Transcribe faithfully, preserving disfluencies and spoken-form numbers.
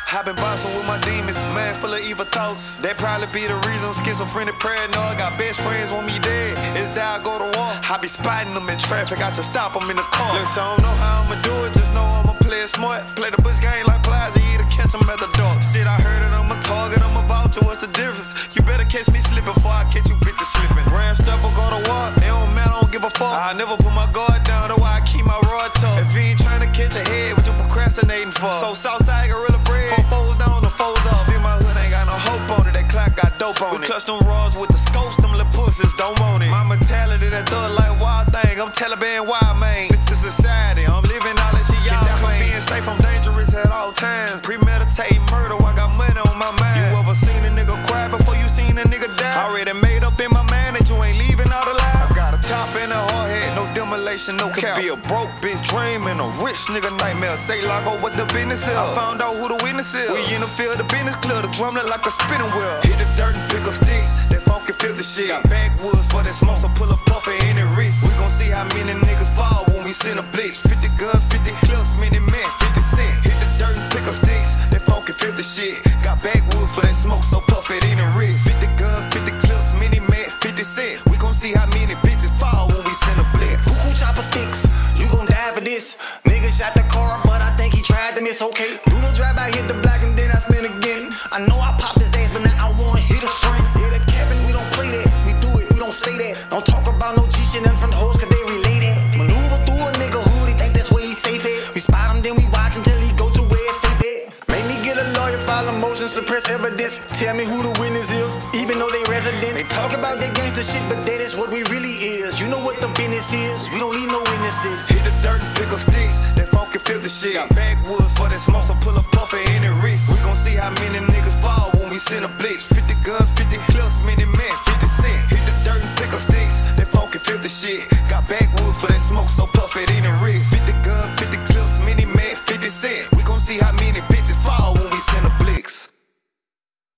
I been boxing with my demons, man full of evil thoughts. That probably be the reason I'm schizophrenic, paranoid. Got best friends want me dead, it's that I go to war. I be spotting them in traffic, I should stop them in the car. Look, so I don't know how I'ma do it, just know I'ma play it smart. Play the bush game like Plaza, either catch them at the door. Shit, I heard it, I'm a target, I'm a vulture, what's the difference? You better catch me slipping before I catch you bitches slipping. Grand step or go to war, it don't matter, I don't give a fuck. I never put my guard down, that's why I keep my rod tough. If you ain't trying to catch a head, what you procrastinating for? So Southside gorilla bread, four foes down, the foes up. See my hood ain't got no hope on it, that clock got dope on it. We clutch them rods with the scopes, them little pussies don't want it. My mentality, that thug like wild thing, I'm Taliban wild man. It's a society, I'm living all that shit y'all claim. Being safe, I'm dangerous at all times. Premeditating murder, I got money on my mind. You ever seen a nigga cry before you seen a nigga die? Already made up in my mind that you ain't leaving out alive. I got a chop in a hard head, no demolition, no cap. Could be a broke bitch dream and a rich nigga nightmare. Say Lago what the business is. I found out who the witness is. We in the field, the business clear, the drum look like a spinning wheel. Hit the dirt and pick up sticks, that funky feel the shit. Got backwoods for that smoke, so pull a puff and any wrist. We gon' see how many niggas fall when we send a blitz. fifty guns, fifty clips, many men, fifty cent. Hit the dirt and pick up sticks, that funky feel the shit. Got backwoods for that smoke, so puff it any wrist. fifty guns, fifty clips, many men, fifty cent. We gon' see how many bitches fall when we send a blitz. Cuckoo chopper sticks, you gon' die for this. Nigga shot the car, but I think he tried to miss. Okay, do the drive by, hit the block, and then I spin again. I know I popped his ass, but now I wanna hit a string. Yeah, the cabin, we don't play that. We do it, we don't say that. Don't talk about no G shit in front of hoes, cause they related. Maneuver through a nigga hood, he think that's where he's safe at. We spot him, then we watch until he go to where it's safe at. Make me get a lawyer, file a motion, suppress evidence. Tell me who the witness is, even though they resident. They talk about that gangster shit, but that is what we really is. You know what the business is, we don't need no witnesses. Hit the dirt and pick up sticks, that funky feel the shit. Got backwoods for that smoke, so pull a puff and any wrist. We gon' see how many niggas fall when we send a blitz. fifty guns, fifty clips, many men, fifty cent. Hit the dirt and pick up sticks, that funky feel the shit.